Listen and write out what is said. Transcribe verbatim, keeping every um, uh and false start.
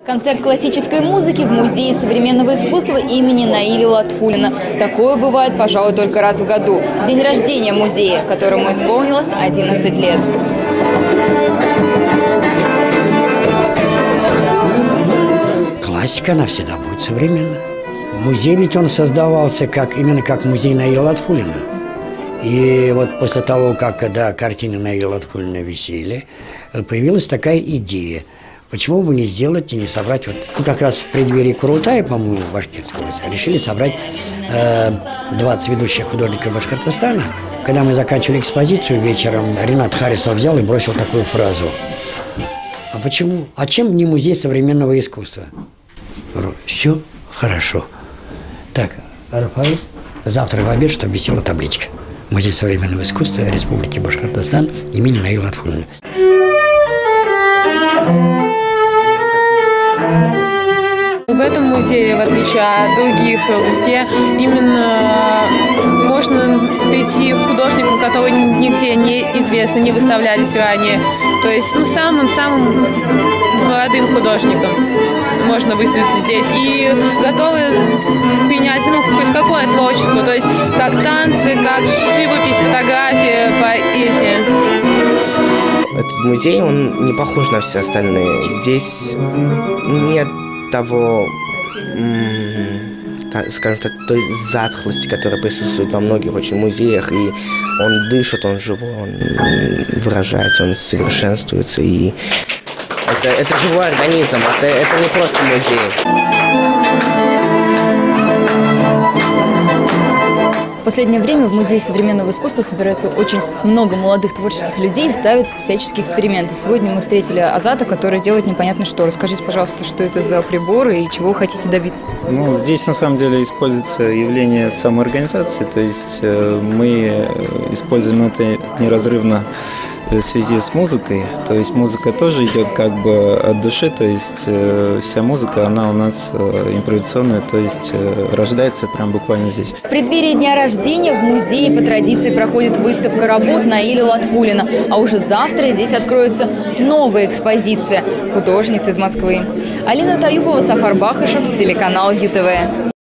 Концерт классической музыки в Музее современного искусства имени Наиля Латфуллина. Такое бывает, пожалуй, только раз в году. День рождения музея, которому исполнилось одиннадцать лет. Классика, она всегда будет современна. Музей ведь он создавался как, именно как музей Наиля Латфуллина. И вот после того, как когда картины Наиля Латфуллина висели, появилась такая идея. Почему бы не сделать и не собрать, вот ну, как раз в преддверии Курултая, по-моему, башкирского, решили собрать э, двадцать ведущих художников Башкортостана. Когда мы заканчивали экспозицию вечером, Ринат Харисов взял и бросил такую фразу. А почему? А чем не музей современного искусства? Все хорошо. Так, Рафаэль, завтра в обед, чтобы висела табличка. Музей современного искусства Республики Башкортостан имени Наиля Латфуллина. В этом музее, в отличие от других в Уфе, именно можно прийти к художникам, которые нигде не известны, не выставлялись ранее. То есть, ну, самым-самым молодым художникам можно выставиться здесь. И готовы принять, ну, хоть какое творчество. То есть, как танцы, как живопись, фотография, поэзия. Этот музей, он не похож на все остальные. Здесь нет того, скажем так, той затхлости, которая присутствует во многих очень музеях, и он дышит, он живой, он выражается, он совершенствуется, и это, это живой организм, это, это не просто музей. В последнее время в Музее современного искусства собирается очень много молодых творческих людей и ставят всяческие эксперименты. Сегодня мы встретили Азата, который делает непонятно что. Расскажите, пожалуйста, что это за приборы и чего вы хотите добиться? Ну, здесь на самом деле используется явление самоорганизации, то есть мы используем это неразрывно в связи с музыкой, то есть музыка тоже идет как бы от души, то есть э, вся музыка, она у нас э, импровизационная, то есть э, рождается прям буквально здесь. В преддверии дня рождения в музее по традиции проходит выставка работ Наиля Латфуллина, а уже завтра здесь откроется новая экспозиция художниц из Москвы. Алина Таюбова, Сафар Бахашев, телеканал ЮТВ.